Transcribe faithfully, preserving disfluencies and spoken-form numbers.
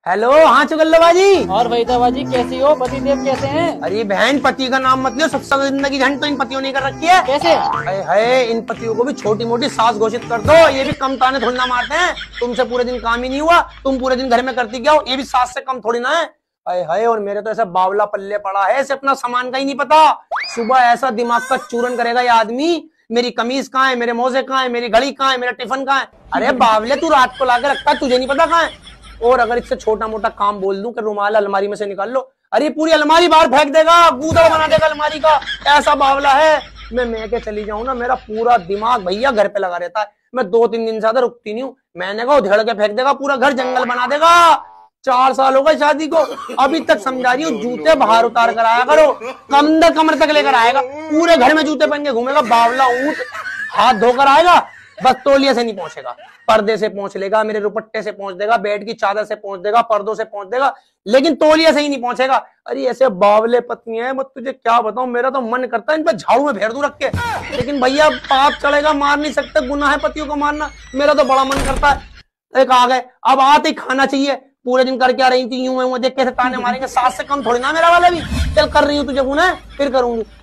Hello. हाँ चुगल्लाबाजी। और वहीदाबाजी कैसी हो? पतिदेव कैसे हैं? अरे बहन, पति का नाम मत लियो, सबसे ज्यादा जिंदगी झंड तो इन पतियों ने कर रखी है। कैसे? हाय हाय, इन पतियों को भी छोटी मोटी सास घोषित कर दो, ये भी कम ताने थोड़ी ना मारते हैं। तुमसे पूरे दिन काम ही नहीं हुआ, तुम पूरे दिन घर में करती क्या हो, ये भी सास से कम थोड़ी ना है। हाय हाय, और मेरे तो ऐसा बावला पल्ले पड़ा है, इसे अपना सामान का ही नहीं पता। सुबह ऐसा दिमाग का चूरन करेगा ये आदमी, मेरी कमीज कहाँ है, मेरे मोजे कहाँ है, मेरी घड़ी कहाँ है, मेरा टिफिन कहाँ है। अरे बावले, तू रात को लाके रखता है, तुझे नहीं पता कहाँ है। और अगर इससे छोटा मोटा काम बोल दूं कि रुमाल अलमारी में से निकाल लो, अरे पूरी अलमारी बाहर फेंक देगा, गूदड़ बना देगा अलमारी का। ऐसा बावला है। मैं मैं के चली जाऊं ना, मेरा पूरा दिमाग भैया घर पे लगा रहता है। मैं दो तीन दिन से ज्यादा रुकती नहीं हूँ। मैंने कहा उधेड़ के फेंक देगा, पूरा घर जंगल बना देगा। चार साल हो गए शादी को, अभी तक समझा रही हूँ जूते बाहर उतार कर आया करो, कमर कमर तक लेकर आएगा, पूरे घर में जूते पहन के घूमेगा बावला ऊंट। हाथ धोकर आएगा, बस तौलिया से नहीं पहुंचेगा, पर्दे से पहुंच लेगा, मेरे दुपट्टे से पहुंच देगा, बेड की चादर से पहुंच देगा, पर्दों से पहुंच देगा, लेकिन तौलिया से ही नहीं पहुंचेगा। अरे ऐसे बावले पत्नी है, मैं तुझे क्या बताऊं, मेरा तो मन करता है इन पर झाड़ू में फेर दूं रख के, लेकिन भैया पाप चढ़ेगा, मार नहीं सकते, गुनाह है पतियों को मारना। मेरा तो बड़ा मन करता है। एक आ गए, अब आते ही खाना चाहिए, पूरे दिन कर क्या रही थी, यूं यूं देख कैसे ताने मारेंगे, सास से कम थोड़ी ना मेरा वाला भी। चल कर रही हूँ तुझे गुनाह, फिर करूंगी।